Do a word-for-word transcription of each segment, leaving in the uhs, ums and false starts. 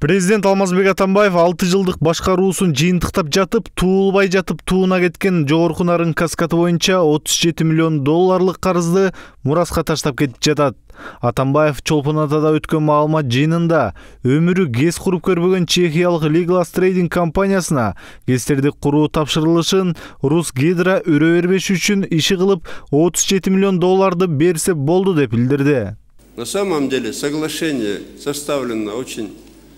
Президент Алмазбек Атамбаев алты жылдык башкаруусун жыйынтыктап жатып, туулбай жатып тууна кеткен Жогорку Нарын каскаты боюнча отуз жети миллион долларлык карызды мураска таштап кетип жатат. Атамбаев Чолпон Атада өткөн маалымат жыйынында өмүрү ГЭС куруп көрбөгөн чехиялык Legal Trading компаниясына ГЭСтерди куруу тапшырылышын Русгидро өрө бербеш үчүн иши кылып отуз жети миллион долларды берсе болду деп билдирди. На самом деле соглашение составлено очень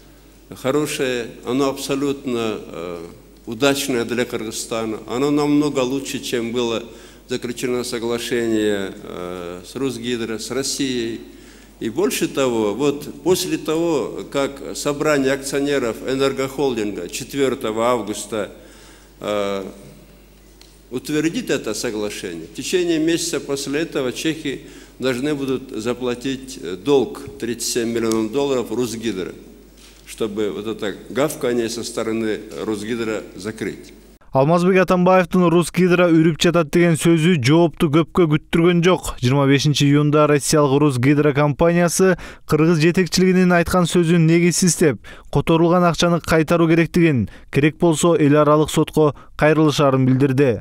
хорошее, оно абсолютно э, удачное для Кыргызстана. Оно намного лучше, чем было заключено соглашение э, с Русгидро, с Россией. И больше того, вот после того, как собрание акционеров энергохолдинга четвёртого августа э, утвердит это соглашение, в течение месяца после этого чехи должны будут заплатить долг тридцать семь миллионов долларов Русгидро, чтобы вот это гавканье со стороны Русгидро закрыть. Алмазбек Атамбаевдин Русгидро үрүп жатат деген сөзү жоопту көпкө күттүргөн жок. жыйырма бешинчи июнда Россиялык Русгидро компаниясы кыргыз жетекчилигинин айткан сөзүн негизсиз деп, которулган акчаны кайтаруу керектигин, керек болсо эл аралык сотко кайрылышаарын билдирди.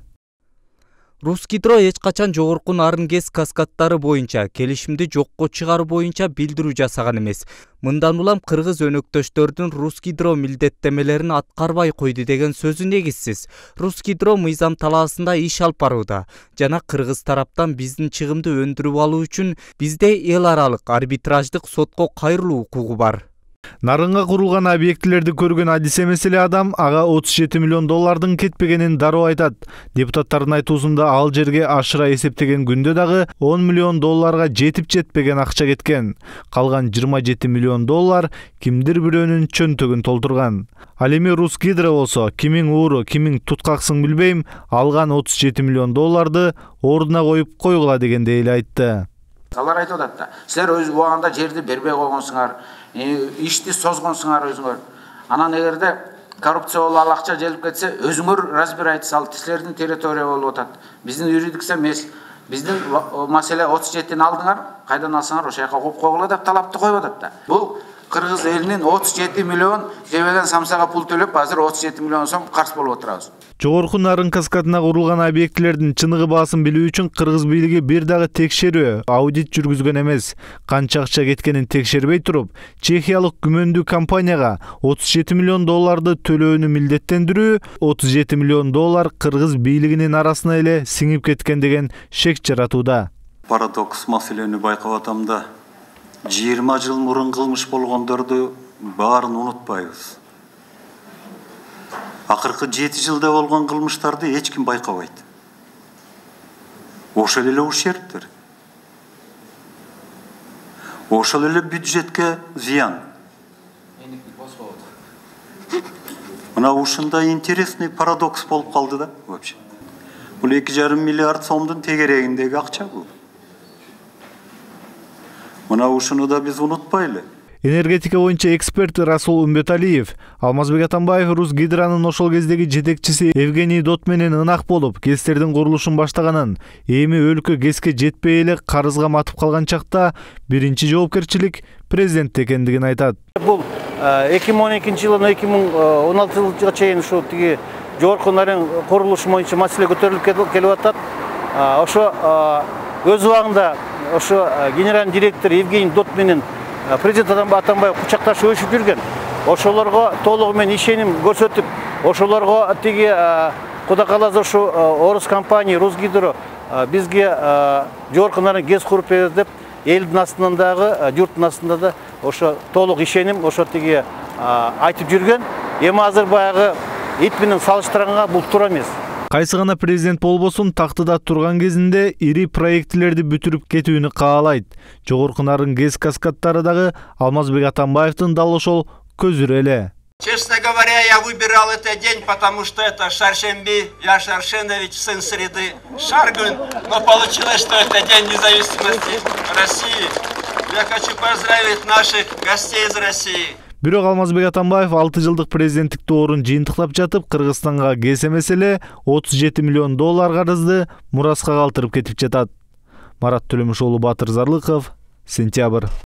Русгидро эч качан Жогорку Нарын ГЭС каскадтары боюнча келишимди жокко чыгаруу боюнча билдирүү жасаган эмес. Мындан улам кыргыз өнөктөштөрдүн Русгидро милдеттемелерин аткарбай койду деген сөзү негизсиз. Русгидро мыйзам талаасында иш алып барууда жана кыргыз тараптан биздин чыгымды өндүрүп алуу үчүн бизде эл аралык арбитраждык сотко кайрылуу укугу бар. Нарынга курулган объектилерди көргөн адис эмес эле адам ага отуз жети миллион доллардын кетпегенин дароо айтат. Депутаттардын айтуусунда ал жерге ашыра эсептеген күндө дагы он миллион долларга жетип жетпеген акча кеткен. Калган жыйырма жети миллион доллар кимдир бирөөнүн чөнтөгүн толтурган. Ал эми Русгидро болсо кимиң ууру, кимиң туткаксын билбейм, алган отуз жети миллион долларды ордуна коюп койгула дегенде эле айтты. Алар айтып атат да, силер өз убагында жерди бербей койгонсуңар, ишти созгонсуңар өзүңөр. Анан эгерде коррупция болуп ал акча желип кетсе, өзүңөр разбирайтсыз, ал силердин территория болуп атат. Биздин юрисдикция эмес. Биздин маселе отуз жетини алдыңар, кайдан алсаңар ошол жака коюп койгула деп талапты коюп атат да. Бул кыргыз элинин отуз жети миллион жебеден самсага пул төлөп, азыр отуз жети миллион сом карыз болуп отурабыз. Жогорку Нарын каскадына курулган объектилердин чыныгы баасын билүү үчүн кыргыз бийлиги бир дагы текшерүү, аудит жүргүзгөн эмес. Канча акча кеткенин текшербей туруп, чехиялык күмөндүү компанияга отуз жети миллион долларды төлөөнү милдеттендирүү, отуз жети миллион доллар кыргыз бийлигинин арасына эле сиңип кеткен деген шек жаратууда. Парадокс маселени байкап атам да, жыйырма жыл мурун кылмыш болгондорду баарын унутпайбыз. Акыркы жети жылда болгон кылмыштарды эч ким байкабайт. Ошол эле ушерптер. Ошол эле бюджетке зыян. Мына ушундай интересный парадокс болуп калды да вообще. Бул эки жарым миллиард сомдун тегерегиндеги акча бул. Мына ушуну да биз унутпайлы. Энергетика боюнча эксперт Расул Умбеталиев Алмазбек Атамбаев Русгидронун ошол кездеги жетекчиси Евгений Дот менен ынак болуп, ГЭСтердин курулушун баштаганын, эми өлкө ГЭСке жетпей эле карызга матып калган чакта биринчи жоопкерчилик президент экендигин айтат. Бул эки миң он экинчи жылдан эки миң он алтынчы жылга чейин ушу тиги Жогорку Нарын курулушу боюнча маселе көтөрүлүп келип атат. Ошо өз убагында ошо генеральный директор Евгений Дот менен президент Атамбаев кучакташып өшүп жүргөн. Ошолорго толугу менен ишеним көрсөтүп, ошолорго тиги кудай кааласа ушу орус компания Русгидро бизге Жогорку Нарын ГЭС куруп берет деп, элдин астынан дагы, журттун астында да ошо толук ишеним ошо тиги айтып жүргөн. Эми азыр баягы ит менен салыштырганга бул туура эмес. Кайсы гана президент болбосун тактыда турган кезинде ири проектилерди бүтүрүп кетүүнү каалайт. Жогорку Нарын ГЭС каскадтары дагы Алмазбек Атамбаевдин дал ошол көзүрү эле. Честно говоря, я выбирал этот день, потому что это Шаршемби Яша Аршенович, сын Среды Шаргун, но получилось, что это День независимости России. Я хочу поздравить наших гостей из России. Бирок Алмазбек Атамбаев алты жылдык президенттик доорун жыйынтыктап жатып, Кыргызстанга ГЭС эмес эле отуз жети миллион доллар карызды мураска калтырып кетип жатат. Марат Төлөмүш уулу, Батыр Зарлыков, Сентябрь.